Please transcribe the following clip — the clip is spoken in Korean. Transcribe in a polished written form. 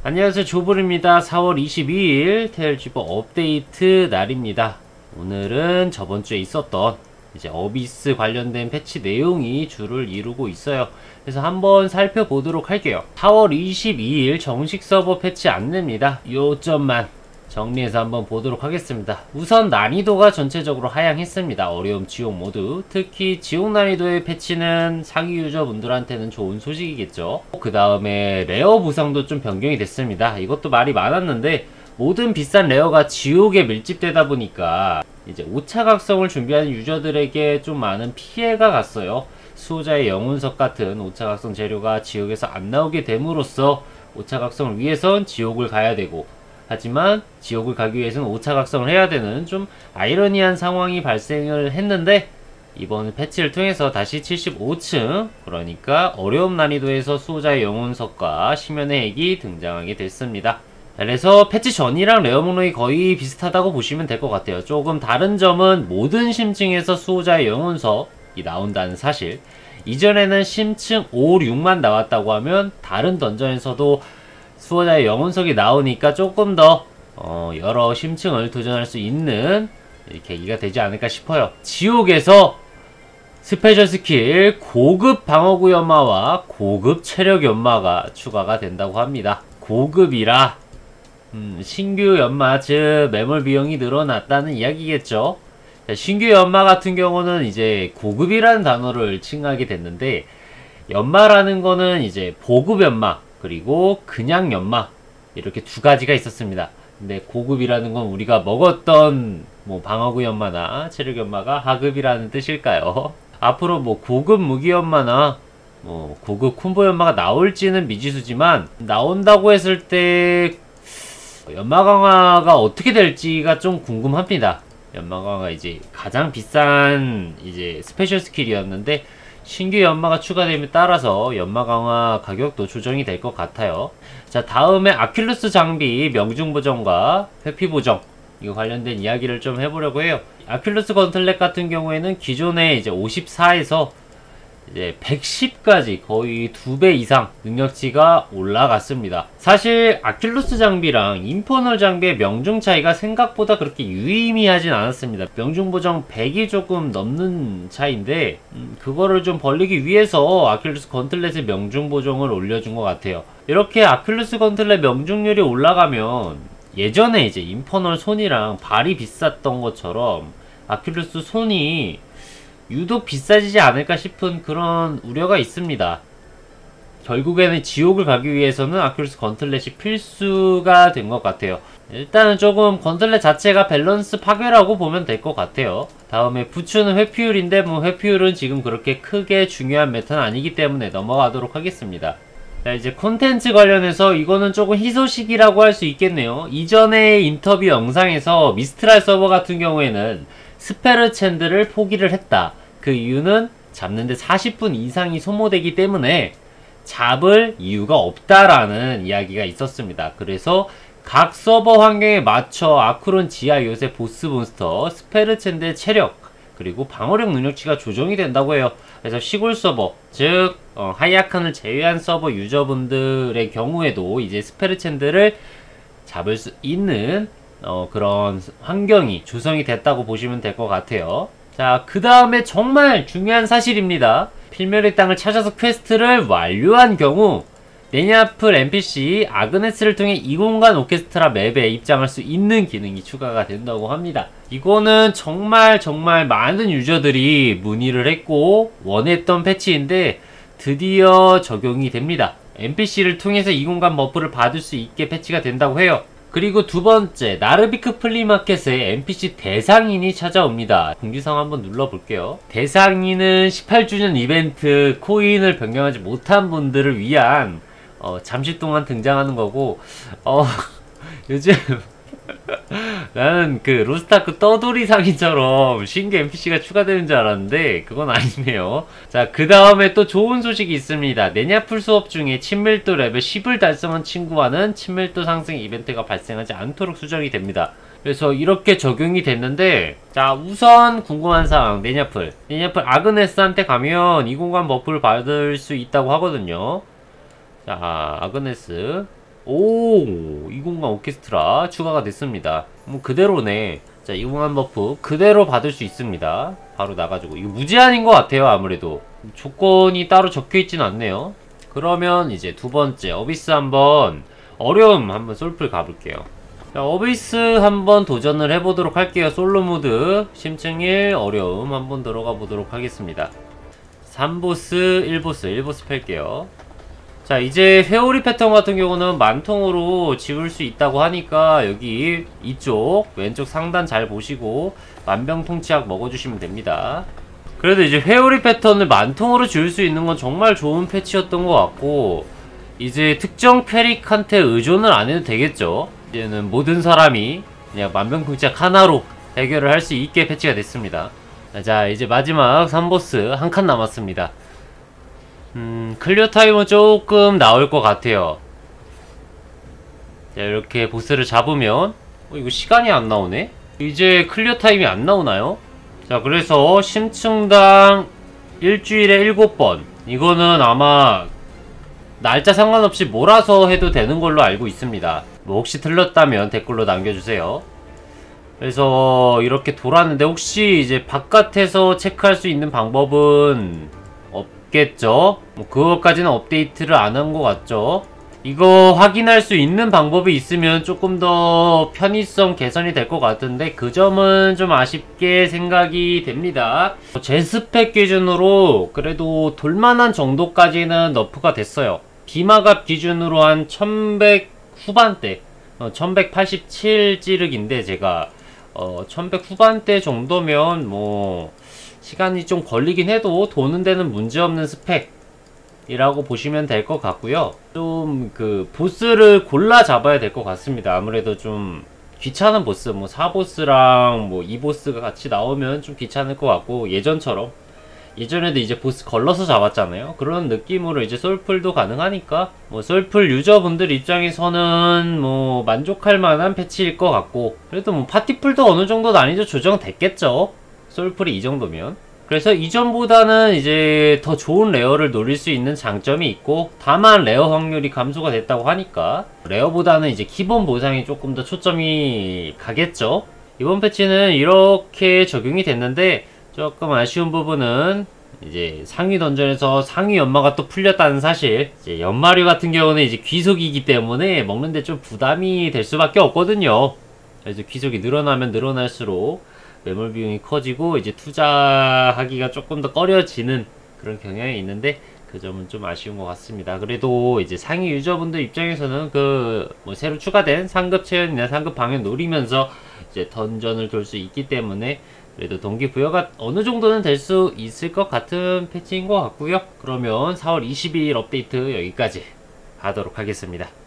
안녕하세요, 조블입니다. 4월 22일 테일즈버 업데이트 날입니다. 오늘은 저번주에 있었던 이제 어비스 관련된 패치 내용이 주를 이루고 있어요. 그래서 한번 살펴보도록 할게요. 4월 22일 정식 서버 패치 안내입니다. 요점만 정리해서 한번 보도록 하겠습니다. 우선 난이도가 전체적으로 하향했습니다. 어려움 지옥 모드, 특히 지옥 난이도의 패치는 상위 유저분들한테는 좋은 소식이겠죠. 그 다음에 레어 보상도 좀 변경이 됐습니다. 이것도 말이 많았는데 모든 비싼 레어가 지옥에 밀집되다 보니까 이제 5차 각성을 준비하는 유저들에게 좀 많은 피해가 갔어요. 수호자의 영혼석 같은 5차 각성 재료가 지옥에서 안 나오게 됨으로써 5차 각성을 위해선 지옥을 가야 되고, 하지만 지옥을 가기 위해서는 5차 각성을 해야 되는 좀 아이러니한 상황이 발생을 했는데, 이번 패치를 통해서 다시 75층, 그러니까 어려움 난이도에서 수호자의 영혼석과 심연의 핵이 등장하게 됐습니다. 그래서 패치 전이랑 레어 목록이 거의 비슷하다고 보시면 될 것 같아요. 조금 다른 점은 모든 심층에서 수호자의 영혼석이 나온다는 사실. 이전에는 심층 5, 6만 나왔다고 하면 다른 던전에서도 수호자의 영혼석이 나오니까 조금 더 여러 심층을 도전할 수 있는 계기가 되지 않을까 싶어요. 지옥에서 스페셜 스킬 고급 방어구 연마와 고급 체력 연마가 추가가 된다고 합니다. 고급이라 신규 연마, 즉 매몰 비용이 늘어났다는 이야기겠죠. 신규 연마 같은 경우는 이제 고급이라는 단어를 칭하게 됐는데, 연마라는 거는 이제 보급 연마 그리고 그냥 연마, 이렇게 두 가지가 있었습니다. 근데 고급이라는 건 우리가 먹었던 뭐 방어구 연마나 체력 연마가 하급이라는 뜻일까요? 앞으로 뭐 고급 무기 연마나 뭐 고급 콤보 연마가 나올지는 미지수지만, 나온다고 했을 때 연마 강화가 어떻게 될지가 좀 궁금합니다. 연마 강화가 이제 가장 비싼 이제 스페셜 스킬이었는데, 신규 연마가 추가됨에 따라서 연마 강화 가격도 조정이 될 것 같아요. 자, 다음에 아큘루스 장비 명중 보정과 회피 보정, 이거 관련된 이야기를 좀 해보려고 해요. 아큘루스 건틀렛 같은 경우에는 기존에 이제 54에서 이제 110까지 거의 2배 이상 능력치가 올라갔습니다. 사실 아큘루스 장비랑 인퍼널 장비의 명중 차이가 생각보다 그렇게 유의미하진 않았습니다. 명중 보정 100이 조금 넘는 차이인데, 그거를 좀 벌리기 위해서 아큘루스 건틀렛의 명중 보정을 올려준 것 같아요. 이렇게 아큘루스 건틀렛 명중률이 올라가면 예전에 이제 인퍼널 손이랑 발이 비쌌던 것처럼 아큘루스 손이 유독 비싸지지 않을까 싶은 그런 우려가 있습니다. 결국에는 지옥을 가기 위해서는 아큘루스 건틀렛이 필수가 된 것 같아요. 일단은 조금 건틀렛 자체가 밸런스 파괴라고 보면 될 것 같아요. 다음에 부추는 회피율인데, 뭐 회피율은 지금 그렇게 크게 중요한 메타는 아니기 때문에 넘어가도록 하겠습니다. 자, 이제 콘텐츠 관련해서 이거는 조금 희소식이라고 할 수 있겠네요. 이전의 인터뷰 영상에서 미스트랄 서버 같은 경우에는 스페르 챈드를 포기를 했다. 그 이유는 잡는데 40분 이상이 소모되기 때문에 잡을 이유가 없다라는 이야기가 있었습니다. 그래서 각 서버 환경에 맞춰 아크론 지하 요새 보스 몬스터 스페르 챈드의 체력 그리고 방어력 능력치가 조정이 된다고 해요. 그래서 시골 서버, 즉 하이아칸을 제외한 서버 유저분들의 경우에도 이제 스페르 챈드를 잡을 수 있는 그런 환경이 조성이 됐다고 보시면 될 것 같아요. 자, 그 다음에 정말 중요한 사실입니다. 필멸의 땅을 찾아서 퀘스트를 완료한 경우 네냐플 NPC 아그네스를 통해 이공간 오케스트라 맵에 입장할 수 있는 기능이 추가가 된다고 합니다. 이거는 정말 많은 유저들이 문의를 했고 원했던 패치인데 드디어 적용이 됩니다. NPC를 통해서 이공간 버프를 받을 수 있게 패치가 된다고 해요. 그리고 두 번째, 나르비크 플리마켓에 NPC 대상인이 찾아옵니다. 공지사항 한번 눌러볼게요. 대상인은 18주년 이벤트 코인을 변경하지 못한 분들을 위한 잠시 동안 등장하는 거고, 요즘 나는 그 로스타크 떠돌이 상인처럼 신규 NPC가 추가되는 줄 알았는데 그건 아니네요. 자, 그 다음에 또 좋은 소식이 있습니다. 네냐풀 수업 중에 친밀도 레벨 10을 달성한 친구와는 친밀도 상승 이벤트가 발생하지 않도록 수정이 됩니다. 그래서 이렇게 적용이 됐는데, 자, 우선 궁금한 사항, 네냐풀 아그네스한테 가면 이 공간 버프를 받을 수 있다고 하거든요. 자, 아그네스 오, 이공간 오케스트라 추가가 됐습니다. 뭐 그대로네. 자, 이공간 버프 그대로 받을 수 있습니다. 바로 나가지고 이거 무제한인 것 같아요. 아무래도 조건이 따로 적혀있진 않네요. 그러면 이제 두 번째 어비스 한번 어려움 한번 솔플 가볼게요. 자, 어비스 한번 도전을 해보도록 할게요. 솔로 모드 심층 1 어려움 한번 들어가 보도록 하겠습니다. 3보스 1보스 팰게요. 자, 이제 회오리 패턴 같은 경우는 만통으로 지울 수 있다고 하니까 여기 이쪽 왼쪽 상단 잘 보시고 만병통치약 먹어주시면 됩니다. 그래도 이제 회오리 패턴을 만통으로 지울 수 있는 건 정말 좋은 패치였던 것 같고, 이제 특정 캐릭한테 의존을 안 해도 되겠죠. 이제는 모든 사람이 그냥 만병통치약 하나로 해결을 할 수 있게 패치가 됐습니다. 자, 이제 마지막 3보스 한 칸 남았습니다. 클리어 타임은 조금 나올 것 같아요. 자, 이렇게 보스를 잡으면 이거 시간이 안 나오네? 이제 클리어 타임이 안 나오나요? 자, 그래서 심층당 일주일에 7번, 이거는 아마 날짜 상관없이 몰아서 해도 되는 걸로 알고 있습니다. 뭐 혹시 틀렸다면 댓글로 남겨주세요. 그래서 이렇게 돌았는데 혹시 이제 바깥에서 체크할 수 있는 방법은 없겠죠? 뭐 그것까지는 업데이트를 안 한 것 같죠? 이거 확인할 수 있는 방법이 있으면 조금 더 편의성 개선이 될 것 같은데 그 점은 좀 아쉽게 생각이 됩니다. 제 스펙 기준으로 그래도 돌만한 정도까지는 너프가 됐어요. 비마갑 기준으로 한 1100 후반대, 1187 찌르기인데 제가 1100 후반대 정도면 뭐 시간이 좀 걸리긴 해도 도는 데는 문제없는 스펙이라고 보시면 될 것 같고요. 좀 그 보스를 골라 잡아야 될 것 같습니다. 아무래도 좀 귀찮은 보스, 뭐 4보스랑 뭐 2보스가 같이 나오면 좀 귀찮을 것 같고, 예전에도 이제 보스 걸러서 잡았잖아요. 그런 느낌으로 이제 솔플도 가능하니까 뭐 솔플 유저분들 입장에서는 뭐 만족할 만한 패치일 것 같고, 그래도 뭐 파티풀도 어느 정도 난이도 조정됐겠죠. 솔플이 이 정도면. 그래서 이전보다는 이제 더 좋은 레어를 노릴 수 있는 장점이 있고, 다만 레어 확률이 감소가 됐다고 하니까 레어보다는 이제 기본 보상이 조금 더 초점이 가겠죠. 이번 패치는 이렇게 적용이 됐는데 조금 아쉬운 부분은 이제 상위 던전에서 상위 연마가 또 풀렸다는 사실. 이제 연마류 같은 경우는 이제 귀속이기 때문에 먹는데 좀 부담이 될 수밖에 없거든요. 그래서 귀속이 늘어나면 늘어날수록 매몰 비용이 커지고 이제 투자하기가 조금 더 꺼려지는 그런 경향이 있는데 그 점은 좀 아쉬운 것 같습니다. 그래도 이제 상위 유저분들 입장에서는 그 뭐 새로 추가된 상급 체현이나 상급 방연 노리면서 이제 던전을 돌 수 있기 때문에 그래도 동기부여가 어느 정도는 될 수 있을 것 같은 패치인 것 같고요. 그러면 4월 22일 업데이트 여기까지 하도록 하겠습니다.